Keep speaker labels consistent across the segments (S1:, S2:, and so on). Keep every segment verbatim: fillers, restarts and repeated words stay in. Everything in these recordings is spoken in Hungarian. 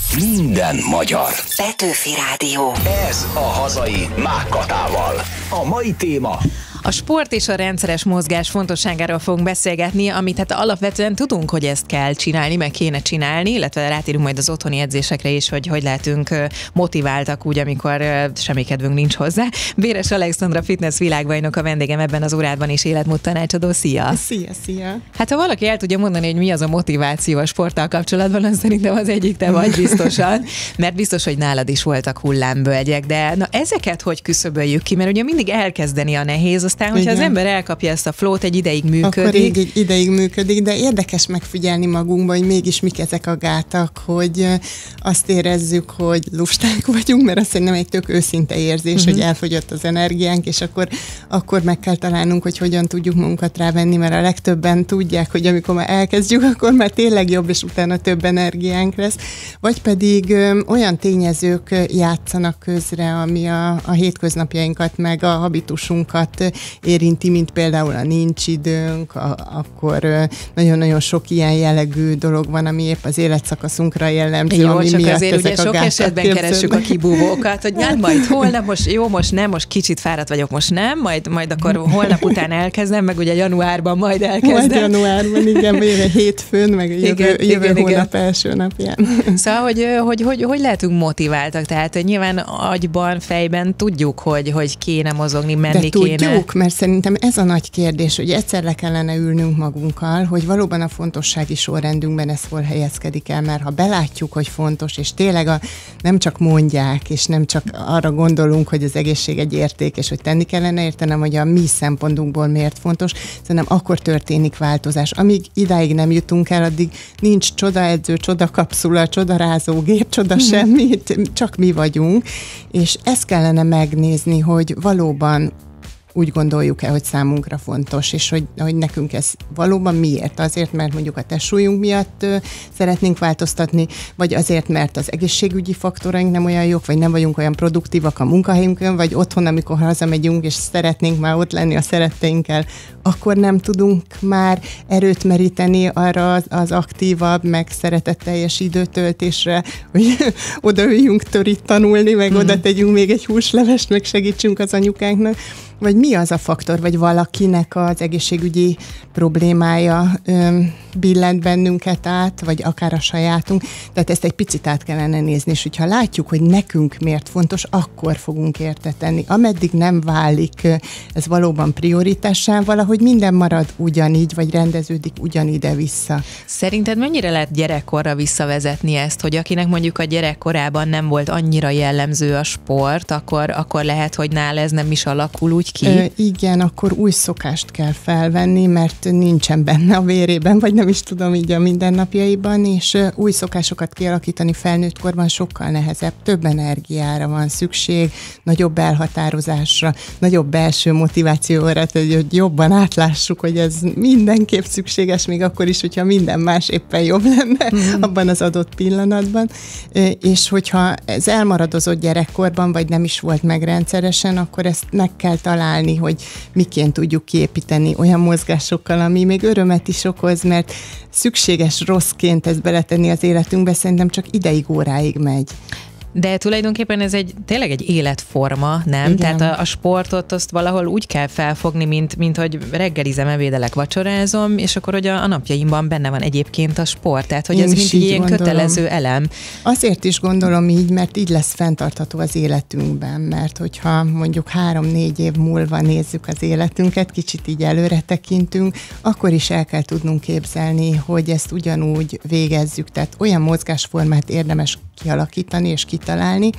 S1: Minden magyar.
S2: Petőfi Rádió.
S1: Ez a hazai Mákkatával. A mai téma:
S3: a sport és a rendszeres mozgás fontosságáról fogunk beszélgetni, amit hát alapvetően tudunk, hogy ezt kell csinálni, meg kéne csinálni, illetve rátérünk majd az otthoni edzésekre is, hogy hogy lehetünk motiváltak úgy, amikor semmi kedvünk nincs hozzá. Béres Alexandra fitness világbajnok a vendégem ebben az órádban és életmód tanácsadó. Szia!
S4: Szia, szia!
S3: Hát ha valaki el tudja mondani, hogy mi az a motiváció a sporttal kapcsolatban, az szerintem az egyik te vagy biztosan, mert biztos, hogy nálad is voltak hullámvölgyek, de na ezeket hogy küszöböljük ki, mert ugye mindig elkezdeni a nehéz, aztán, hogyha igen, az ember elkapja ezt a flót, egy ideig működik.
S4: Akkor így egy ideig működik, de érdekes megfigyelni magunkban, hogy mégis mik ezek a gátak, hogy azt érezzük, hogy lusták vagyunk, mert azt szerintem egy tök őszinte érzés, uh-huh. hogy elfogyott az energiánk, és akkor, akkor meg kell találnunk, hogy hogyan tudjuk magunkat rávenni, mert a legtöbben tudják, hogy amikor már elkezdjük, akkor már tényleg jobb, és utána több energiánk lesz. Vagy pedig ö, olyan tényezők játszanak közre, ami a, a hétköznapjainkat, meg a habitusunkat érinti, mint például a nincs időnk, a, akkor nagyon-nagyon sok ilyen jellegű dolog van, ami épp az életszakaszunkra jellemző.
S3: Jó,
S4: ami
S3: csak
S4: miatt
S3: azért ugye sok esetben
S4: képződnek.
S3: keressük a kibúvókat, hogy hát majd holnap, most jó, most nem, most kicsit fáradt vagyok, most nem, majd, majd akkor holnap után elkezdem, meg ugye januárban majd elkezdem.
S4: Majd januárban, igen, vagy jövő hétfőn, meg jövő,
S3: igen,
S4: jövő
S3: igen,
S4: hónap
S3: igen.
S4: első napján.
S3: Szóval, hogy, hogy, hogy, hogy lehetünk motiváltak? Tehát nyilván agyban, fejben tudjuk, hogy, hogy kéne mozogni, menni
S4: De
S3: kéne.
S4: tudjuk, mert szerintem ez a nagy kérdés, hogy egyszer le kellene ülnünk magunkkal, hogy valóban a fontossági sorrendünkben ez hol helyezkedik el, mert ha belátjuk, hogy fontos, és tényleg a, nem csak mondják, és nem csak arra gondolunk, hogy az egészség egy érték, és hogy tenni kellene értenem, hogy a mi szempontunkból miért fontos, szerintem akkor történik változás. Amíg idáig nem jutunk el, addig nincs csodaedző, csodakapszula, csodarázógép, csoda semmi, csak mi vagyunk, és ezt kellene megnézni, hogy valóban úgy gondoljuk-e, hogy számunkra fontos, és hogy, hogy nekünk ez valóban miért? Azért, mert mondjuk a testsúlyunk miatt ö, szeretnénk változtatni, vagy azért, mert az egészségügyi faktoraink nem olyan jók, vagy nem vagyunk olyan produktívak a munkahelyünkön, vagy otthon, amikor hazamegyünk, és szeretnénk már ott lenni a szeretteinkkel, akkor nem tudunk már erőt meríteni arra az, az aktívabb, meg szeretetteljes időtöltésre, hogy odaüljünk törit tanulni, meg hmm. oda tegyünk még egy húslevest, meg segítsünk az anyukánknak, vagy mi az a faktor, vagy valakinek az egészségügyi problémája ö, billent bennünket át, vagy akár a sajátunk. Tehát ezt egy picit át kellene nézni, és hogyha látjuk, hogy nekünk miért fontos, akkor fogunk érte tenni. Ameddig nem válik ez valóban prioritássá, valahogy minden marad ugyanígy, vagy rendeződik ugyanide-vissza.
S3: Szerinted mennyire lehet gyerekkorra visszavezetni ezt, hogy akinek mondjuk a gyerekkorában nem volt annyira jellemző a sport, akkor, akkor lehet, hogy nála ez nem is alakul úgy ki?
S4: Ö, igen, akkor új szokást kell felvenni, mert nincsen benne a vérében, vagy nem is tudom így a mindennapjaiban, és ö, új szokásokat kialakítani felnőtt korban sokkal nehezebb. Több energiára van szükség, nagyobb elhatározásra, nagyobb belső motivációra, hogy jobban átlássuk, hogy ez mindenképp szükséges, még akkor is, hogyha minden más éppen jobb lenne mm. abban az adott pillanatban. Ö, és hogyha ez elmaradozott gyerekkorban, vagy nem is volt meg rendszeresen, akkor ezt meg kell találni, hogy miként tudjuk kiépíteni olyan mozgásokkal, ami még örömet is okoz, mert szükséges rosszként ezt beletenni az életünkbe, szerintem csak ideig, óráig megy.
S3: De tulajdonképpen ez egy tényleg egy életforma, nem?
S4: Igen.
S3: Tehát a, a sportot azt valahol úgy kell felfogni, mint, mint hogy reggelizem, ebédelek, vacsorázom, és akkor, hogy a, a napjaimban benne van egyébként a sport. Tehát, hogy
S4: Én
S3: ez mint egy ilyen
S4: gondolom.
S3: kötelező elem.
S4: Azért is gondolom így, mert így lesz fenntartható az életünkben, mert hogyha mondjuk három-négy év múlva nézzük az életünket, kicsit így előre tekintünk, akkor is el kell tudnunk képzelni, hogy ezt ugyanúgy végezzük. Tehát olyan mozgásformát érdemes kialakítani és kitalálni,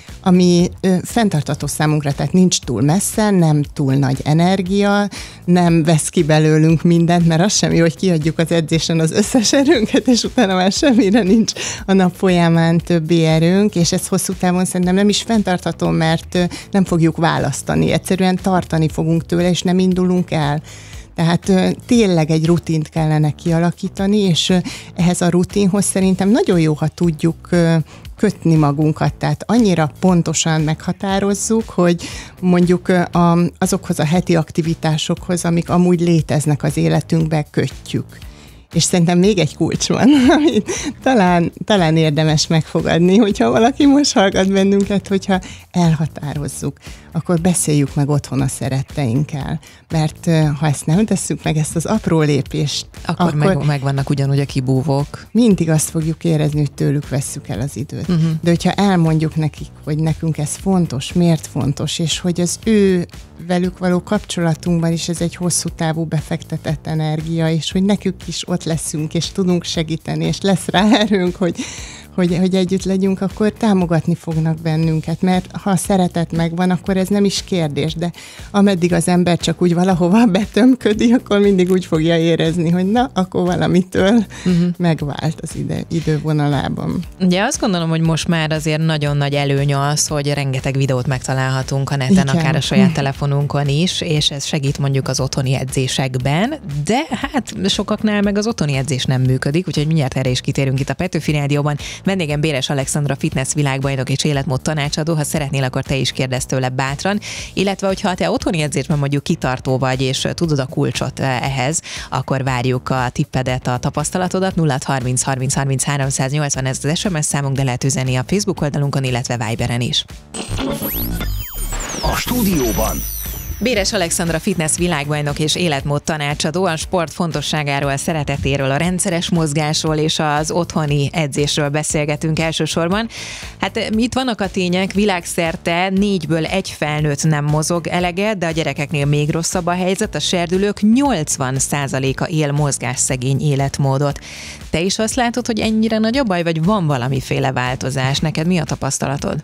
S4: ami ö, fenntartható számunkra, tehát nincs túl messze, nem túl nagy energia, nem vesz ki belőlünk mindent, mert az sem jó, hogy kiadjuk az edzésen az összes erőnket, és utána már semmire nincs a nap folyamán többi erőnk, és ez hosszú távon szerintem nem is fenntartható, mert ö, nem fogjuk választani, egyszerűen tartani fogunk tőle, és nem indulunk el. Tehát ö, tényleg egy rutint kellene kialakítani, és ö, ehhez a rutinhoz szerintem nagyon jó, ha tudjuk ö, kötni magunkat, tehát annyira pontosan meghatározzuk, hogy mondjuk ö, a, azokhoz a heti aktivitásokhoz, amik amúgy léteznek az életünkben, kötjük. És szerintem még egy kulcs van, amit talán, talán érdemes megfogadni, hogyha valaki most hallgat bennünket, hogyha elhatározzuk, akkor beszéljük meg otthon a szeretteinkkel. Mert ha ezt nem tesszük meg, ezt az apró lépést,
S3: akkor, akkor meg, megvannak ugyanúgy a kibúvók.
S4: Mindig azt fogjuk érezni, hogy tőlük vesszük el az időt. Uh-huh. De hogyha elmondjuk nekik, hogy nekünk ez fontos, miért fontos, és hogy az ő velük való kapcsolatunkban is ez egy hosszú távú befektetett energia, és hogy nekük is ott leszünk, és tudunk segíteni, és lesz rá erőnk, hogy, hogy, hogy együtt legyünk, akkor támogatni fognak bennünket, mert ha a szeretet megvan, akkor ez nem is kérdés, de ameddig az ember csak úgy valahova betömködik, akkor mindig úgy fogja érezni, hogy na, akkor valamitől uh-huh. megvált az ide, idővonalában.
S3: Ugye azt gondolom, hogy most már azért nagyon nagy előny az, hogy rengeteg videót megtalálhatunk a neten, igen. akár a saját telefonunkon is, és ez segít mondjuk az otthoni edzésekben, de hát sokaknál meg az otthoni edzés nem működik, úgyhogy mindjárt erre is kitérünk itt a Petőfi Rádióban. Vendégem Béres Alexandra fitness világbajnok és életmód tanácsadó, ha szeretnél, akkor te is kérdezz tőle bátran, illetve hogyha te otthoni edzésben mondjuk kitartó vagy, és tudod a kulcsot ehhez, akkor várjuk a tippedet, a tapasztalatodat. nulla harminc harminc harminc háromszáznyolcvan ez az es em es számunk, de lehet üzenni a Facebook oldalunkon, illetve Viberen is.
S1: A stúdióban
S3: Béres Alexandra fitness világbajnok és életmód tanácsadó, a sport fontosságáról, a szeretetéről, a rendszeres mozgásról és az otthoni edzésről beszélgetünk elsősorban. Hát itt vannak a tények, világszerte négyből egy felnőtt nem mozog eleget, de a gyerekeknél még rosszabb a helyzet, a serdülők nyolcvan százaléka él mozgásszegény életmódot. Te is azt látod, hogy ennyire nagy a baj, vagy van valamiféle változás? Neked mi a tapasztalatod?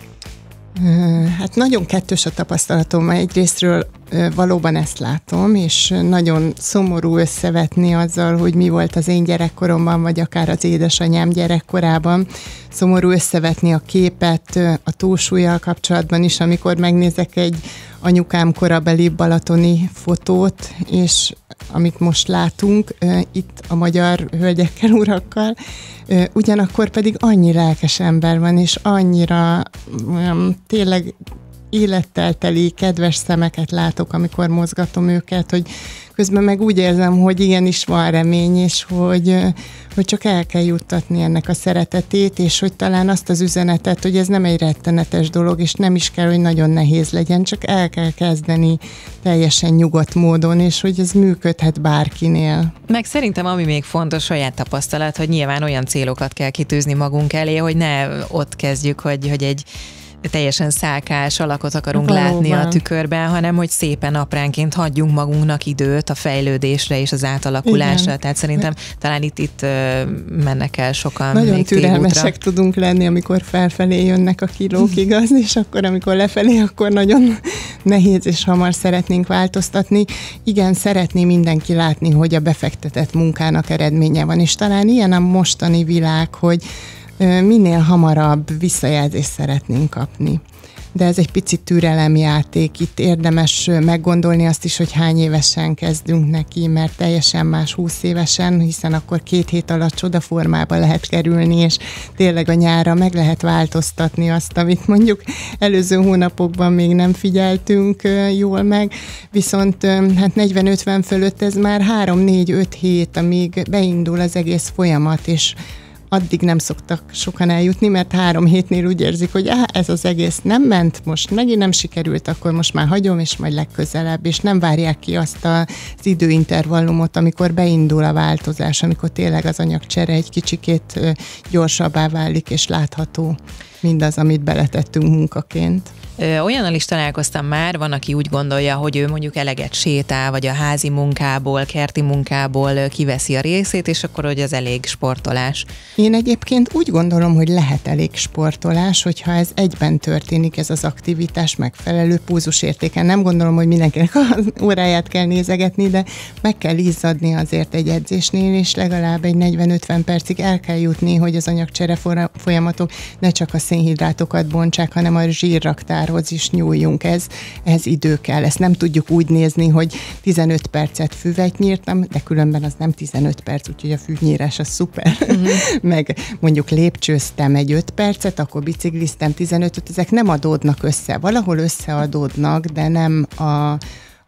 S4: Hát nagyon kettős a tapasztalatom. Egyrésztről valóban ezt látom, és nagyon szomorú összevetni azzal, hogy mi volt az én gyerekkoromban, vagy akár az édesanyám gyerekkorában. Szomorú összevetni a képet a túlsúllyal kapcsolatban is, amikor megnézek egy anyukám korabeli balatoni fotót, és amit most látunk itt a magyar hölgyekkel, urakkal, ugyanakkor pedig annyi lelkes ember van, és annyira um, tényleg élettel teli, kedves szemeket látok, amikor mozgatom őket, hogy közben meg úgy érzem, hogy igenis van remény, és hogy, hogy csak el kell juttatni ennek a szeretetét, és hogy talán azt az üzenetet, hogy ez nem egy rettenetes dolog, és nem is kell, hogy nagyon nehéz legyen, csak el kell kezdeni teljesen nyugodt módon, és hogy ez működhet bárkinél.
S3: Meg szerintem ami még fontos, saját tapasztalat, hogy nyilván olyan célokat kell kitűzni magunk elé, hogy ne ott kezdjük, hogy, hogy egy teljesen szálkás alakot akarunk valóban látni a tükörben, hanem hogy szépen apránként hagyjunk magunknak időt a fejlődésre és az átalakulásra. Igen. Tehát szerintem talán itt, itt mennek el sokan.
S4: Nagyon
S3: még
S4: türelmesek
S3: tégútra.
S4: Tudunk lenni, amikor felfelé jönnek a kilók, igaz, és akkor, amikor lefelé, akkor nagyon nehéz és hamar szeretnénk változtatni. Igen, szeretné mindenki látni, hogy a befektetett munkának eredménye van, és talán ilyen a mostani világ, hogy minél hamarabb visszajelzést szeretnénk kapni. De ez egy picit türelemjáték, itt érdemes meggondolni azt is, hogy hány évesen kezdünk neki, mert teljesen más húsz évesen, hiszen akkor két hét alatt csodaformába lehet kerülni, és tényleg a nyárra meg lehet változtatni azt, amit mondjuk előző hónapokban még nem figyeltünk jól meg, viszont hát negyven-ötven fölött ez már három négy öt hét, amíg beindul az egész folyamat, és addig nem szoktak sokan eljutni, mert három hétnél úgy érzik, hogy áh, ez az egész nem ment, most megint nem sikerült, akkor most már hagyom, és majd legközelebb, és nem várják ki azt az időintervallumot, amikor beindul a változás, amikor tényleg az anyagcsere egy kicsikét gyorsabbá válik, és látható mindaz, amit beletettünk munkaként.
S3: Olyannal is találkoztam már, van, aki úgy gondolja, hogy ő mondjuk eleget sétál, vagy a házi munkából, kerti munkából kiveszi a részét, és akkor, hogy az elég sportolás.
S4: Én egyébként úgy gondolom, hogy lehet elég sportolás, hogyha ez egyben történik, ez az aktivitás megfelelő pulzusértéken. Nem gondolom, hogy mindenkinek az óráját kell nézegetni, de meg kell izzadni azért egy edzésnél, és legalább egy negyven-ötven percig el kell jutni, hogy az anyagcsere folyamatok ne csak a szénhidrátokat bontsák, hanem a zsírraktárhoz is nyúljunk. Ez, ez idő kell. Ezt nem tudjuk úgy nézni, hogy tizenöt percet füvet nyírtam, de különben az nem tizenöt perc, úgyhogy a fűnyírás az szuper. Uh-huh. Meg mondjuk lépcsőztem egy öt percet, akkor bicikliztem tizenötöt, ezek nem adódnak össze. Valahol összeadódnak, de nem a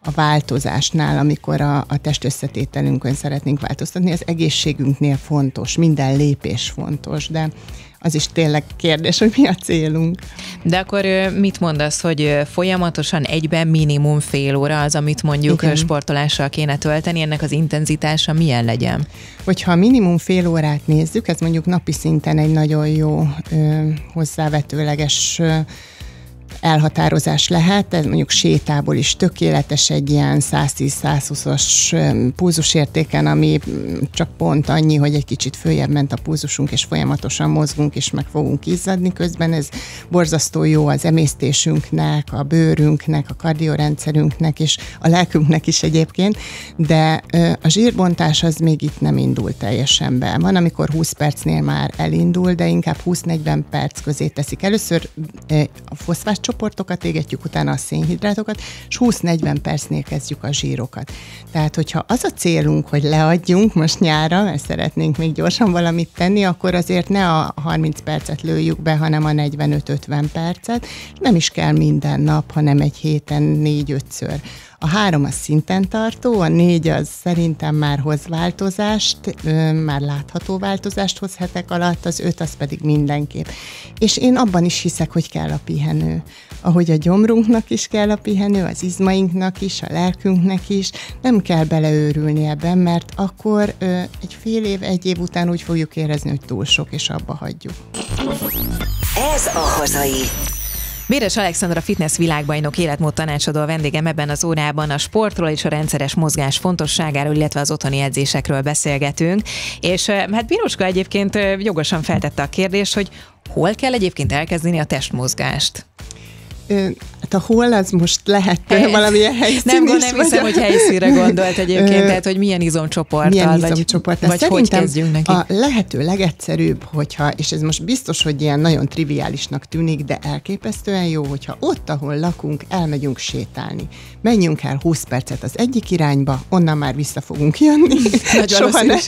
S4: a változásnál, amikor a, a testösszetételünkön szeretnénk változtatni, az egészségünknél fontos, minden lépés fontos, de az is tényleg kérdés, hogy mi a célunk.
S3: De akkor mit mondasz, hogy folyamatosan egyben minimum fél óra az, amit mondjuk Igen. sportolással kéne tölteni, ennek az intenzitása milyen legyen?
S4: Hogyha minimum fél órát nézzük, ez mondjuk napi szinten egy nagyon jó ö, hozzávetőleges ö, elhatározás lehet, ez mondjuk sétából is tökéletes egy ilyen száz tíz-százhúszas pulzusértéken, ami csak pont annyi, hogy egy kicsit följebb ment a pulzusunk, és folyamatosan mozgunk, és meg fogunk izzadni közben. Ez borzasztó jó az emésztésünknek, a bőrünknek, a kardiorendszerünknek, és a lelkünknek is egyébként, de a zsírbontás az még itt nem indul teljesen be. Van, amikor húsz percnél már elindul, de inkább húsz-negyven perc közé teszik. Először a foszfát csoportokat égetjük, utána a szénhidrátokat, és húsz-negyven percnél kezdjük a zsírokat. Tehát, hogyha az a célunk, hogy leadjunk most nyára, mert szeretnénk még gyorsan valamit tenni, akkor azért ne a harminc percet lőjük be, hanem a negyvenöt-ötven percet, nem is kell minden nap, hanem egy héten négy-ötször. A három az szinten tartó, a négy az szerintem már hoz változást, már látható változást hoz hetek alatt, az öt az pedig mindenképp. És én abban is hiszek, hogy kell a pihenő. Ahogy a gyomrunknak is kell a pihenő, az izmainknak is, a lelkünknek is, nem kell beleőrülni ebben, mert akkor egy fél év, egy év után úgy fogjuk érezni, hogy túl sok, és abba hagyjuk.
S2: Ez a Hazai.
S3: Béres Alexandra fitness világbajnok, életmód tanácsadó a vendégem ebben az órában. A sportról és a rendszeres mozgás fontosságáról, illetve az otthoni edzésekről beszélgetünk. És hát Piroska egyébként jogosan feltette a kérdést, hogy hol kell egyébként elkezdeni a testmozgást?
S4: Hát a hol az most lehet Hely. valamilyen helyszín
S3: Nem,
S4: is,
S3: nem hiszem, hogy helyszínre gondolt egyébként, tehát hogy milyen izomcsoporttal,
S4: milyen
S3: vagy,
S4: izomcsoport.
S3: vagy hogy kezdjünk neki.
S4: A lehető legegyszerűbb, hogyha, és ez most biztos, hogy ilyen nagyon triviálisnak tűnik, de elképesztően jó, hogyha ott, ahol lakunk, elmegyünk sétálni. Menjünk el húsz percet az egyik irányba, onnan már vissza fogunk jönni.
S3: Nagy
S4: Soha ne,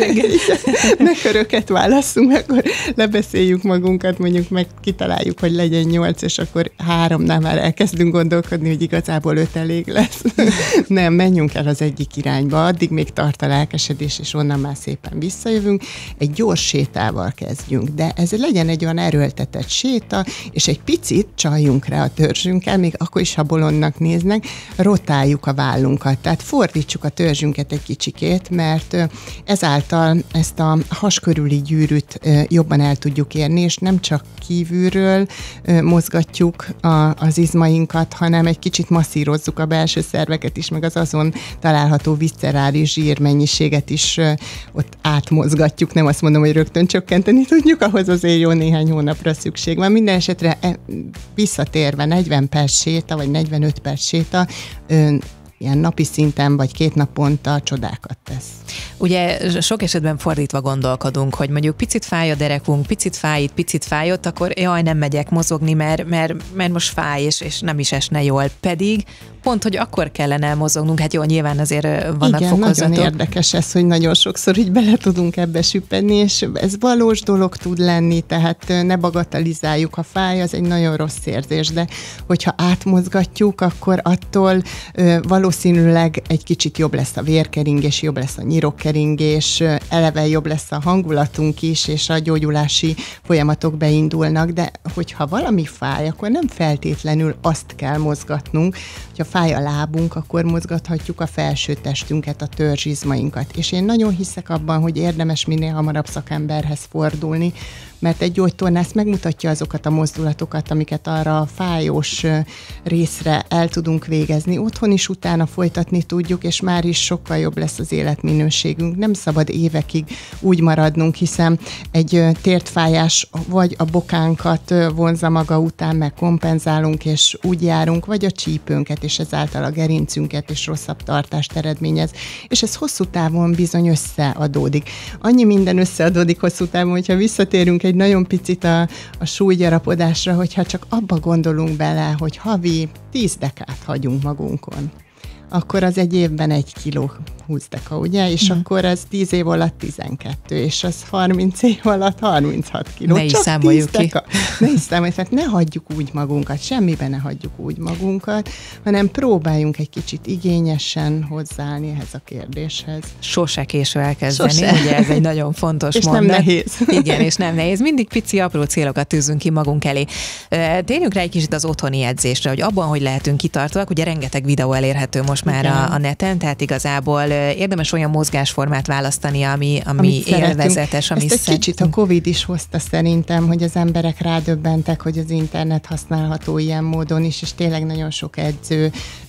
S4: ne köröket válasszunk, akkor lebeszéljük magunkat, mondjuk meg kitaláljuk, hogy legyen nyolc, és akkor háromnál már elkezdünk gondolkodni, hogy igazából öt elég lesz. Nem, menjünk el az egyik irányba, addig még tart a lelkesedés, és onnan már szépen visszajövünk. Egy gyors sétával kezdjünk, de ez legyen egy olyan erőltetett séta, és egy picit csaljunk rá a törzsünkkel, még akkor is, ha bolondnak néznek, rotáljuk a vállunkat, tehát fordítsuk a törzsünket egy kicsikét, mert ezáltal ezt a has körüli gyűrűt jobban el tudjuk érni, és nem csak kívülről mozgatjuk a, az izmainkat, hanem egy kicsit masszírozzuk a belső szerveket is, meg az azon található viszcerális zsírmennyiséget is ott átmozgatjuk. Nem azt mondom, hogy rögtön csökkenteni tudjuk, ahhoz azért jó néhány hónapra szükség van. Minden esetre visszatérve negyven perc séta, vagy negyvenöt perc séta, ilyen napi szinten, vagy két naponta csodákat tesz.
S3: Ugye sok esetben fordítva gondolkodunk, hogy mondjuk picit fáj a derekunk, picit fáj itt, picit fáj ott, akkor jaj, nem megyek mozogni, mert, mert, mert most fáj, és, és nem is esne jól. Pedig pont, hogy akkor kellene mozognunk, hát jó, nyilván azért vannak
S4: Igen,
S3: fokozatok.
S4: nagyon érdekes ez, hogy nagyon sokszor így bele tudunk ebbe süppedni, és ez valós dolog tud lenni, tehát ne bagatelizáljuk, ha fáj, az egy nagyon rossz érzés, de hogyha átmozgatjuk, akkor attól valószínűleg egy kicsit jobb lesz a vérkeringés, jobb lesz a nyirokkeringés, eleve jobb lesz a hangulatunk is, és a gyógyulási folyamatok beindulnak, de hogyha valami fáj, akkor nem feltétlenül azt kell mozgatnunk. Ha fáj a lábunk, akkor mozgathatjuk a felső testünket, a törzsizmainkat. És én nagyon hiszek abban, hogy érdemes minél hamarabb szakemberhez fordulni, mert egy gyógytornász megmutatja azokat a mozdulatokat, amiket arra a fájós részre el tudunk végezni. Otthon is utána folytatni tudjuk, és már is sokkal jobb lesz az életminőségünk. Nem szabad évekig úgy maradnunk, hiszen egy tértfájás vagy a bokánkat vonza maga után, meg kompenzálunk, és úgy járunk, vagy a csípőnket, és ezáltal a gerincünket, és rosszabb tartást eredményez. És ez hosszú távon bizony összeadódik. Annyi minden összeadódik hosszú távon, hogyha visszatérünk egy nagyon picit a, a súlygyarapodásra, hogyha csak abba gondolunk bele, hogy havi tíz dekát hagyunk magunkon. akkor az egy évben egy kiló húsz deka, ugye? És mm. akkor az tíz év alatt tizenkettő, és az harminc év alatt harminchat kiló.
S3: Ne is számoljuk ki.
S4: Ne is számoljuk, tehát ne hagyjuk úgy magunkat, semmiben ne hagyjuk úgy magunkat, hanem próbáljunk egy kicsit igényesen hozzáállni ehhez a kérdéshez.
S3: Sose késő elkezdeni,
S4: Sose.
S3: ugye ez egy nagyon fontos
S4: és
S3: mondat.
S4: nem nehéz.
S3: Igen, és nem nehéz. Mindig pici, apró célokat tűzünk ki magunk elé. Térjünk rá egy kicsit az otthoni edzésre, hogy abban, hogy lehetünk kitartóak, ugye rengeteg videó elérhető most már a, a neten, tehát igazából érdemes olyan mozgásformát választani, ami, ami élvezetes, ami
S4: Ezt egy
S3: szent...
S4: kicsit a Covid is hozta szerintem, hogy az emberek rádöbbentek, hogy az internet használható ilyen módon is, és tényleg nagyon sok edző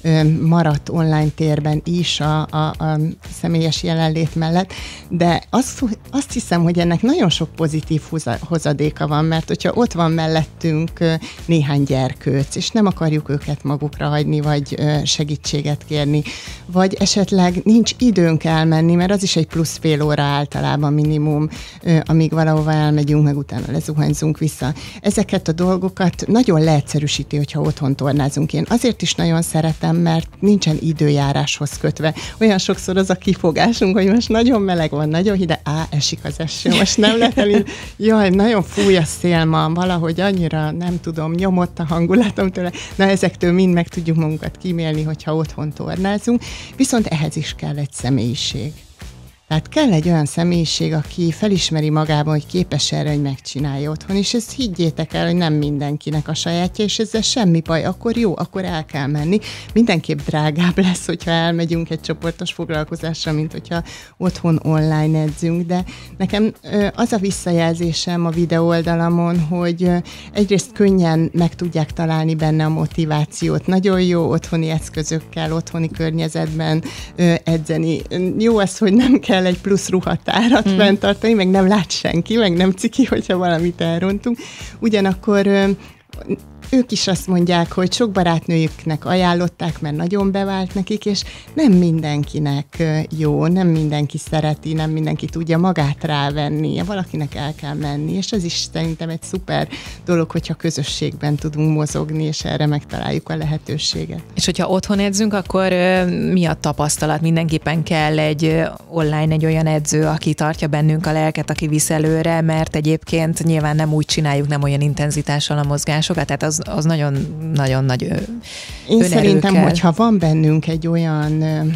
S4: maradt online térben is a, a, a személyes jelenlét mellett, de azt, azt hiszem, hogy ennek nagyon sok pozitív hozadéka van, mert hogyha ott van mellettünk néhány gyerkőc, és nem akarjuk őket magukra hagyni, vagy segítséget kérni, vagy esetleg nincs időnk elmenni, mert az is egy plusz fél óra általában minimum, amíg valahova elmegyünk, meg utána lezuhanyzunk vissza. Ezeket a dolgokat nagyon leegyszerűsíti, hogyha otthon tornázunk. Én azért is nagyon szeretem, mert nincsen időjáráshoz kötve. Olyan sokszor az a kifogásunk, hogy most nagyon meleg van, nagyon hideg, á, esik az eső, most nem lehet elindulni. Jaj, nagyon fúj a szél ma, valahogy annyira, nem tudom, nyomott a hangulatom tőle. Na, ezektől mind meg tudjuk magunkat kímélni, hogyha otthon tornázunk. Viszont ehhez is kell egy személyiség. Tehát kell egy olyan személyiség, aki felismeri magában, hogy képes erre, hogy megcsinálja otthon, és ezt higgyétek el, hogy nem mindenkinek a sajátja, és ezzel semmi baj, akkor jó, akkor el kell menni. Mindenképp drágább lesz, hogyha elmegyünk egy csoportos foglalkozásra, mint hogyha otthon online edzünk, de nekem az a visszajelzésem a videó oldalamon, hogy egyrészt könnyen meg tudják találni benne a motivációt. Nagyon jó otthoni eszközökkel, otthoni környezetben edzeni. Jó az, hogy nem kell egy plusz ruhatárat hmm. fenntartani, meg nem lát senki, meg nem ciki, hogyha valamit elrontunk. Ugyanakkor ők is azt mondják, hogy sok barátnőjüknek ajánlották, mert nagyon bevált nekik, és nem mindenkinek jó, nem mindenki szereti, nem mindenki tudja magát rávenni, valakinek el kell menni, és ez is szerintem egy szuper dolog, hogyha közösségben tudunk mozogni, és erre megtaláljuk a lehetőséget.
S3: És hogyha otthon edzünk, akkor mi a tapasztalat? Mindenképpen kell egy online, egy olyan edző, aki tartja bennünk a lelket, aki visz előre, mert egyébként nyilván nem úgy csináljuk, nem olyan intenzitással a mozgásokat, tehát az az nagyon-nagyon nagy ö,
S4: Én szerintem, hogyha van bennünk egy olyan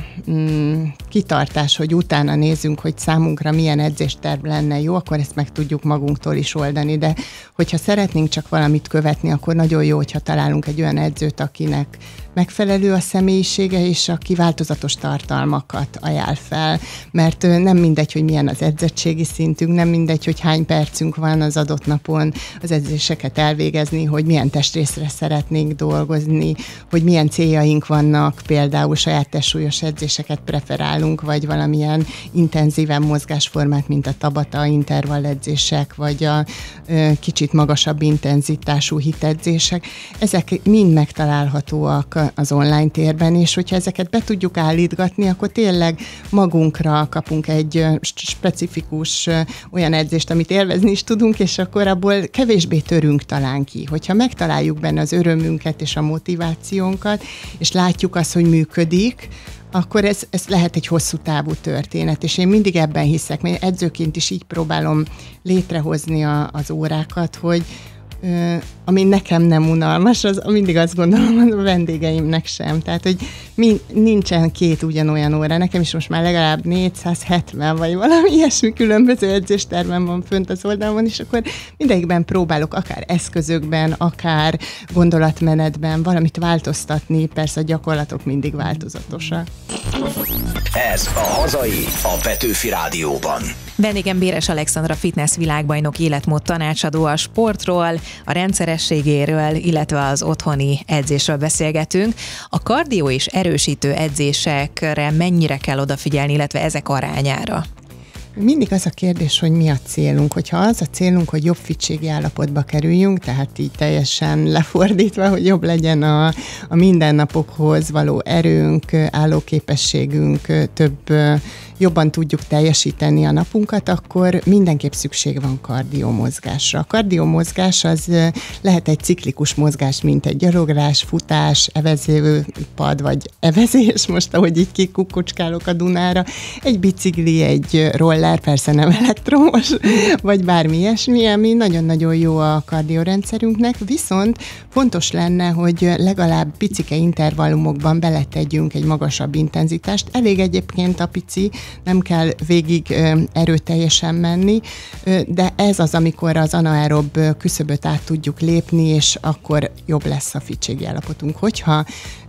S4: mm, kitartás, hogy utána nézzünk, hogy számunkra milyen edzésterv lenne jó, akkor ezt meg tudjuk magunktól is oldani, de hogyha szeretnénk csak valamit követni, akkor nagyon jó, hogyha találunk egy olyan edzőt, akinek megfelelő a személyisége, és aki változatos tartalmakat ajánl fel, mert nem mindegy, hogy milyen az edzettségi szintünk, nem mindegy, hogy hány percünk van az adott napon az edzéseket elvégezni, hogy milyen testrészre szeretnénk dolgozni, hogy milyen céljaink vannak, például saját testsúlyos edzéseket preferálunk, vagy valamilyen intenzíven mozgásformát, mint a Tabata intervall edzések, vagy a ö, kicsit magasabb intenzitású hitedzések. Ezek mind megtalálhatóak az online térben, és hogyha ezeket be tudjuk állítgatni, akkor tényleg magunkra kapunk egy specifikus olyan edzést, amit élvezni is tudunk, és akkor abból kevésbé törünk talán ki. Hogyha megtaláljuk benne az örömünket és a motivációnkat, és látjuk azt, hogy működik, akkor ez, ez lehet egy hosszú távú történet, és én mindig ebben hiszek, mert edzőként is így próbálom létrehozni a, az órákat, hogy Uh, ami nekem nem unalmas, az mindig azt gondolom, a vendégeimnek sem. Tehát, hogy mi, nincsen két ugyanolyan óra. Nekem is most már legalább négyszázhetven, vagy valami ilyesmi különböző edzéstervem van fönt az oldalon, és akkor mindegyikben próbálok akár eszközökben, akár gondolatmenetben valamit változtatni, persze a gyakorlatok mindig változatosak.
S1: Ez a Hazai, a Petőfi Rádióban.
S3: Vendégem Béres Alexandra fitness világbajnok, életmód tanácsadó, a sportról, a rendszerességéről, illetve az otthoni edzésről beszélgetünk. A kardió és erősítő edzésekre mennyire kell odafigyelni, illetve ezek arányára?
S4: Mindig az a kérdés, hogy mi a célunk. Hogyha az a célunk, hogy jobb fittségi állapotba kerüljünk, tehát így teljesen lefordítva, hogy jobb legyen a, a mindennapokhoz való erőnk, állóképességünk, több jobban tudjuk teljesíteni a napunkat, akkor mindenképp szükség van kardiomozgásra. A kardiomozgás az lehet egy ciklikus mozgás, mint egy gyaloglás, futás, evezőpad, vagy evezés, most ahogy így kikukucskálok a Dunára, egy bicikli, egy roller, persze nem elektromos, vagy bármi ilyesmi, ami nagyon-nagyon jó a kardiorendszerünknek, viszont fontos lenne, hogy legalább picike intervallumokban beletegyünk egy magasabb intenzitást. Elég egyébként a pici, nem kell végig erőteljesen menni, de ez az, amikor az anaerob küszöböt át tudjuk lépni, és akkor jobb lesz a fitségi állapotunk. Hogyha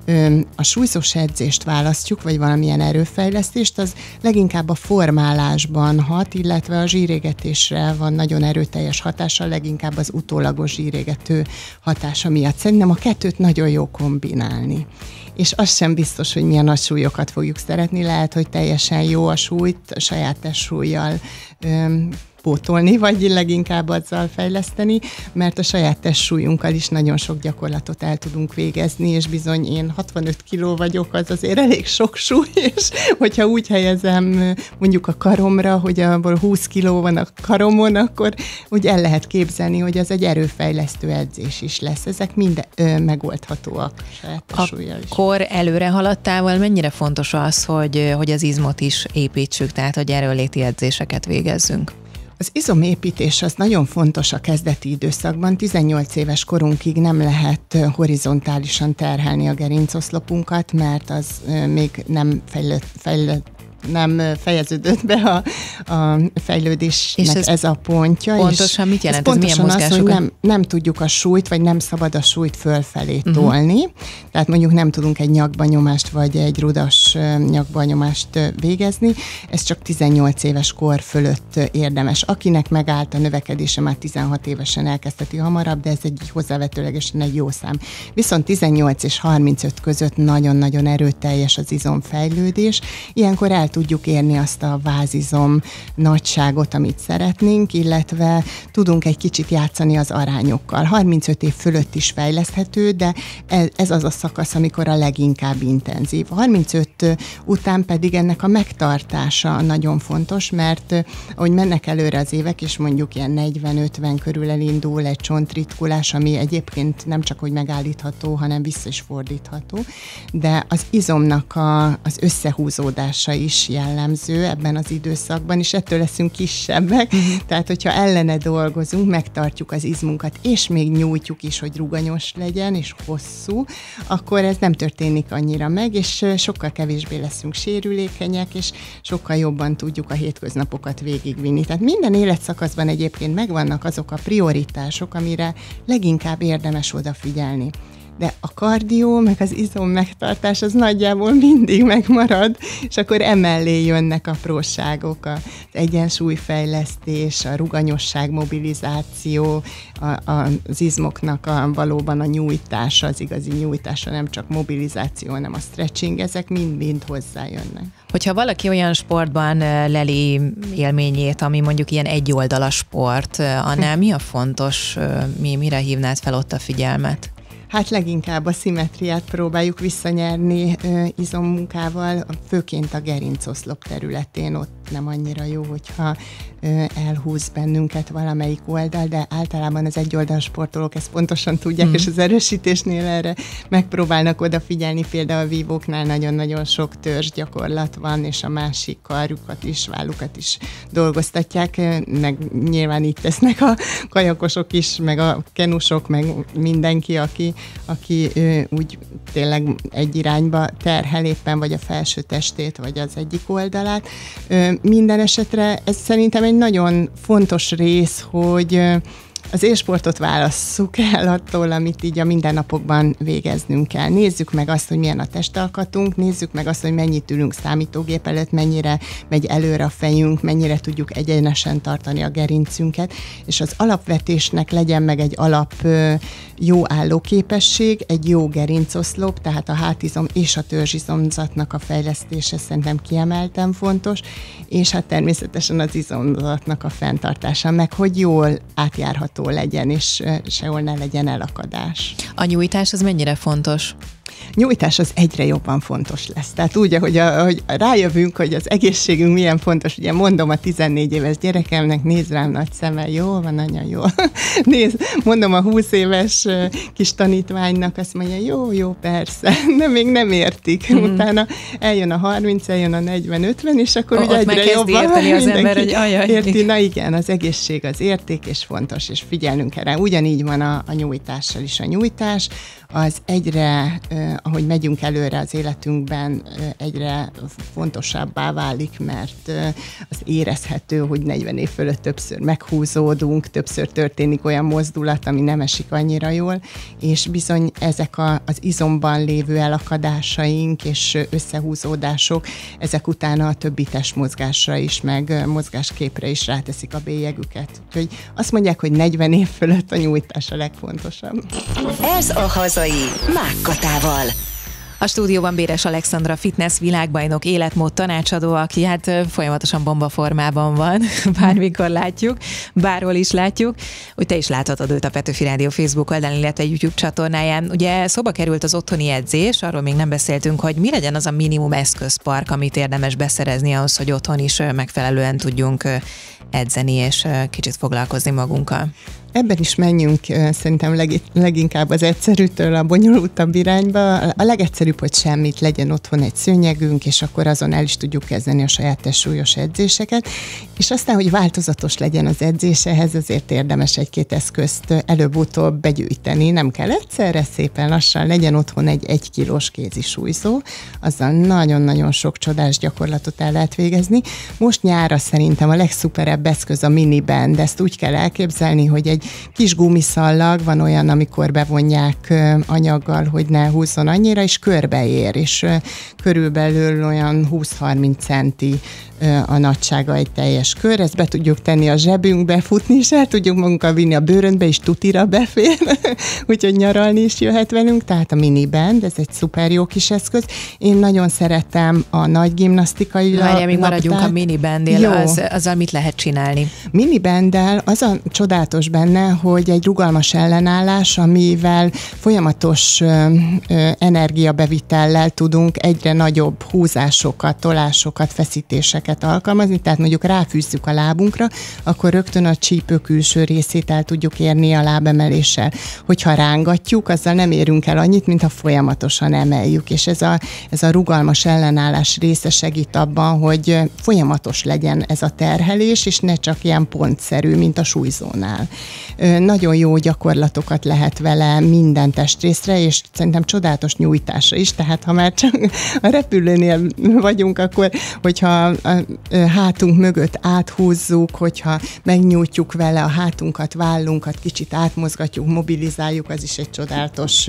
S4: a súlyzós edzést választjuk, vagy valamilyen erőfejlesztést, az leginkább a formálásban hat, illetve a zsírégetésre van nagyon erőteljes hatása, leginkább az utólagos zsírégető hatása miatt. Szerintem a kettőt nagyon jó kombinálni. És az sem biztos, hogy milyen nagy súlyokat fogjuk szeretni, lehet, hogy teljesen jó a súlyt a saját testsúllyal öm, pótolni, vagy leginkább azzal fejleszteni, mert a saját testsúlyunkkal is nagyon sok gyakorlatot el tudunk végezni, és bizony én hatvanöt kiló vagyok, az azért elég sok súly, és hogyha úgy helyezem mondjuk a karomra, hogy abból húsz kiló van a karomon, akkor úgy el lehet képzelni, hogy az egy erőfejlesztő edzés is lesz. Ezek mind ö, megoldhatóak a saját testsúllyal is.
S3: Akkor előre haladtával mennyire fontos az, hogy, hogy az izmot is építsük, tehát hogy erőléti edzéseket végezzünk?
S4: Az izomépítés az nagyon fontos a kezdeti időszakban. tizennyolc éves korunkig nem lehet horizontálisan terhelni a gerincoszlopunkat, mert az még nem fejlett, fejlett nem fejeződött be a, a fejlődésnek ez, ez a pontja.
S3: Pontosan mit jelent?
S4: Ez,
S3: ez
S4: pontosan
S3: milyen
S4: az, hogy nem, nem tudjuk a súlyt, vagy nem szabad a súlyt fölfelé uh-huh. tolni. Tehát mondjuk nem tudunk egy nyakbanyomást, vagy egy rudas nyakbanyomást végezni. Ez csak tizennyolc éves kor fölött érdemes. Akinek megállt a növekedése, már tizenhat évesen elkezdheti hamarabb, de ez egy hozzávetőlegesen egy jó szám. Viszont tizennyolc és harmincöt között nagyon-nagyon erőteljes az izomfejlődés. Ilyenkor el tudjuk érni azt a vázizom nagyságot, amit szeretnénk, illetve tudunk egy kicsit játszani az arányokkal. harmincöt év fölött is fejleszthető, de ez az a szakasz, amikor a leginkább intenzív. harmincöt után pedig ennek a megtartása nagyon fontos, mert ahogy mennek előre az évek, és mondjuk ilyen negyven-ötven körül elindul egy csontritkulás, ami egyébként nem csak hogy megállítható, hanem vissza is fordítható, de az izomnak a, az összehúzódása is jellemző ebben az időszakban, és ettől leszünk kisebbek, uh-huh. tehát hogyha ellene dolgozunk, megtartjuk az izmunkat, és még nyújtjuk is, hogy ruganyos legyen, és hosszú, akkor ez nem történik annyira meg, és sokkal kevésbé leszünk sérülékenyek, és sokkal jobban tudjuk a hétköznapokat végigvinni. Tehát minden életszakaszban egyébként megvannak azok a prioritások, amire leginkább érdemes odafigyelni. De a kardió, meg az izom megtartás az nagyjából mindig megmarad, és akkor emellé jönnek apróságok, az egyensúlyfejlesztés, a ruganyosság, mobilizáció, a, a, az izmoknak a, valóban a nyújtása, az igazi nyújtása, nem csak mobilizáció, hanem a stretching, ezek mind-mind hozzájönnek.
S3: Hogyha valaki olyan sportban leli élményét, ami mondjuk ilyen egyoldalas sport, annál mi a fontos, mi, mire hívnád fel ott a figyelmet?
S4: Hát leginkább a szimmetriát próbáljuk visszanyerni ö, izommunkával, főként a gerincoszlop területén, ott nem annyira jó, hogyha ö, elhúz bennünket valamelyik oldal, de általában az egyoldalas sportolók ezt pontosan tudják, mm. és az erősítésnél erre megpróbálnak odafigyelni, például a vívóknál nagyon-nagyon sok törzs gyakorlat van, és a másik karjukat is, vállukat is dolgoztatják, meg nyilván így tesznek a kajakosok is, meg a kenusok, meg mindenki, aki aki ő, úgy tényleg egy irányba terhel éppen, vagy a felső testét, vagy az egyik oldalát. Ö, minden esetre ez szerintem egy nagyon fontos rész, hogy az élsportot válasszuk el attól, amit így a mindennapokban végeznünk kell. Nézzük meg azt, hogy milyen a testalkatunk, nézzük meg azt, hogy mennyit ülünk számítógép előtt, mennyire megy előre a fejünk, mennyire tudjuk egyenesen tartani a gerincünket, és az alapvetésnek legyen meg egy alap jó állóképesség, egy jó gerincoszlop, tehát a hátizom és a törzsizomzatnak a fejlesztése szerintem kiemelten fontos, és hát természetesen az izomzatnak a fenntartása, meg hogy jól átjárható legyen, és sehol ne legyen elakadás.
S3: A nyújtás az mennyire fontos?
S4: Nyújtás az egyre jobban fontos lesz. Tehát úgy, ahogy, a, ahogy rájövünk, hogy az egészségünk milyen fontos, ugye mondom a tizennégy éves gyerekemnek, nézd rám nagy szemmel, jól van, anya, jó. Nézd, mondom a húsz éves kis tanítványnak, azt mondja, jó, jó, persze, de még nem értik. Mm. Utána eljön a harminc, eljön a negyven, ötven, és akkor
S3: o,
S4: ugye egyre jobban
S3: érteni az ember, hogy ajaj.
S4: Érti, na igen, az egészség az érték, és fontos, és figyelnünk kell rá. Ugyanígy van a, a nyújtással is. A nyújtás az egyre, eh, ahogy megyünk előre az életünkben, eh, egyre fontosabbá válik, mert eh, az érezhető, hogy negyven év fölött többször meghúzódunk, többször történik olyan mozdulat, ami nem esik annyira jól, és bizony ezek a, az izomban lévő elakadásaink és összehúzódások, ezek utána a többi testmozgásra is, meg mozgásképre is ráteszik a bélyegüket. Úgyhogy azt mondják, hogy negyven év fölött a nyújtás a legfontosabb.
S2: Ez a hazai Mákkatával.
S3: A stúdióban Béres Alexandra fitness világbajnok, életmód tanácsadó, aki hát folyamatosan bombaformában van, bármikor látjuk, bárhol is látjuk. Úgy te is láthatod őt a Petőfi Rádió Facebook oldalán, illetve YouTube csatornáján. Ugye szóba került az otthoni edzés, arról még nem beszéltünk, hogy mi legyen az a minimum eszközpark, amit érdemes beszerezni ahhoz, hogy otthon is megfelelően tudjunk edzeni és kicsit foglalkozni magunkkal.
S4: Ebben is menjünk szerintem leg, leginkább az egyszerűtől a bonyolultabb irányba. A legegyszerűbb, hogy semmit, legyen otthon egy szőnyegünk, és akkor azon el is tudjuk kezdeni a saját testsúlyos edzéseket. És aztán, hogy változatos legyen az edzés, ehhez azért érdemes egy-két eszközt előbb-utóbb begyűjteni. Nem kell egyszerre, szépen lassan legyen otthon egy egy kilós kézisúlyzó. Azzal nagyon-nagyon sok csodás gyakorlatot el lehet végezni. Most nyára szerintem a legszuperebb eszköz a mini band. Ezt úgy kell elképzelni, hogy egy kis gumiszallag, van olyan, amikor bevonják anyaggal, hogy ne húzzon annyira, és körbeér, és körülbelül olyan húsz-harminc centi a nagysága egy teljes kör, ezt be tudjuk tenni a zsebünkbe, futni is el tudjuk magunkkal vinni a bőröntbe, és tutira befér, úgyhogy nyaralni is jöhet velünk, tehát a mini band, ez egy szuper jó kis eszköz. Én nagyon szeretem a nagy gimnasztikai labdát.
S3: Várjál, még maradjunk a mini bandnél, az, azzal mit lehet csinálni?
S4: Mini banddel az a csodálatos benne, hogy egy rugalmas ellenállás, amivel folyamatos ö, ö, energiabevitellel tudunk egyre nagyobb húzásokat, tolásokat, feszítéseket alkalmazni, tehát mondjuk ráfűzzük a lábunkra, akkor rögtön a csípő külső részét el tudjuk érni a lábemeléssel. Hogyha rángatjuk, azzal nem érünk el annyit, mint ha folyamatosan emeljük, és ez a, ez a rugalmas ellenállás része segít abban, hogy folyamatos legyen ez a terhelés, és ne csak ilyen pontszerű, mint a súlyzónál. Nagyon jó gyakorlatokat lehet vele minden testrészre, és szerintem csodálatos nyújtásra is, tehát ha már csak a repülőnél vagyunk, akkor hogyha a hátunk mögött áthúzzuk, hogyha megnyújtjuk vele a hátunkat, vállunkat, kicsit átmozgatjuk, mobilizáljuk, az is egy csodálatos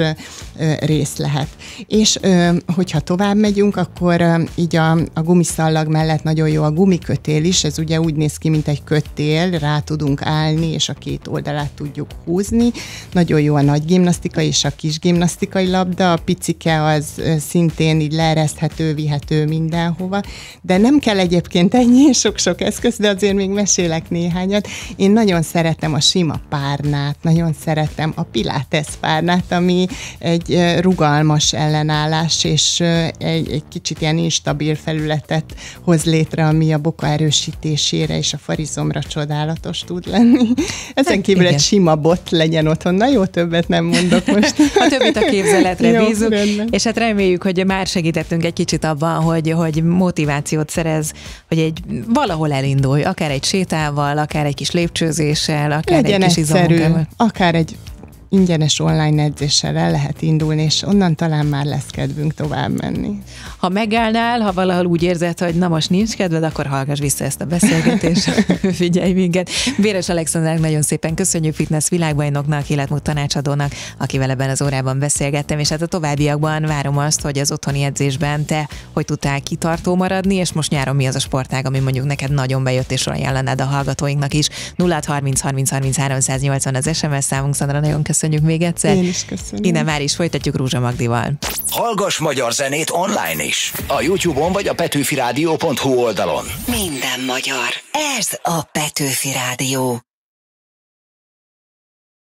S4: rész lehet. És hogyha tovább megyünk, akkor így a, a gumiszallag mellett nagyon jó a gumikötél is, ez ugye úgy néz ki, mint egy kötél, rá tudunk állni, és a két oldalát tudjuk húzni. Nagyon jó a nagy gimnasztika és a kis gimnasztikai labda, a picike az szintén így leereszthető, vihető mindenhova, de nem kell egyébként ennyi sok-sok eszköz, de azért még mesélek néhányat. Én nagyon szeretem a sima párnát, nagyon szeretem a pilates párnát, ami egy rugalmas ellenállás, és egy, egy kicsit ilyen instabil felületet hoz létre, ami a boka erősítésére és a farizomra csodálatos tud lenni. Ezen kívül igen. Egy sima bot legyen otthon. Na jó, többet nem mondok most.
S3: A többit a képzeletre
S4: jó,
S3: bízunk,
S4: rendben.
S3: És hát reméljük, hogy már segítettünk egy kicsit abban, hogy, hogy motivációt szerez, hogy egy valahol elindulj, akár egy sétával, akár egy kis lépcsőzéssel, akár
S4: legyen
S3: egy kis izomunkával.
S4: Akár egy ingyenes online edzéssel el lehet indulni, és onnan talán már lesz kedvünk tovább menni.
S3: Ha megállnál, ha valahol úgy érzed, hogy na most nincs kedved, akkor hallgass vissza ezt a beszélgetést, figyelj minket. Béres Alexandrának nagyon szépen köszönjük, fitness világbajnoknak, életmód tanácsadónak, akivel ebben az órában beszélgettem, és hát a továbbiakban várom azt, hogy az otthoni edzésben te hogy tudtál kitartó maradni, és most nyáron mi az a sportág, ami mondjuk neked nagyon bejött, és ajánlanád a hallgatóinknak is. nulla harminc harminc harminc háromszáznyolcvan az es em es számunk, Szandra, nagyon köszönjük még egyszer.
S4: Én is köszönöm.
S3: Innen már is folytatjuk Rózsa Magdival.
S1: Hallgass magyar zenét online is. A YouTube-on vagy a petőfi rádió pont hu oldalon.
S2: Minden magyar. Ez a Petőfi Rádió.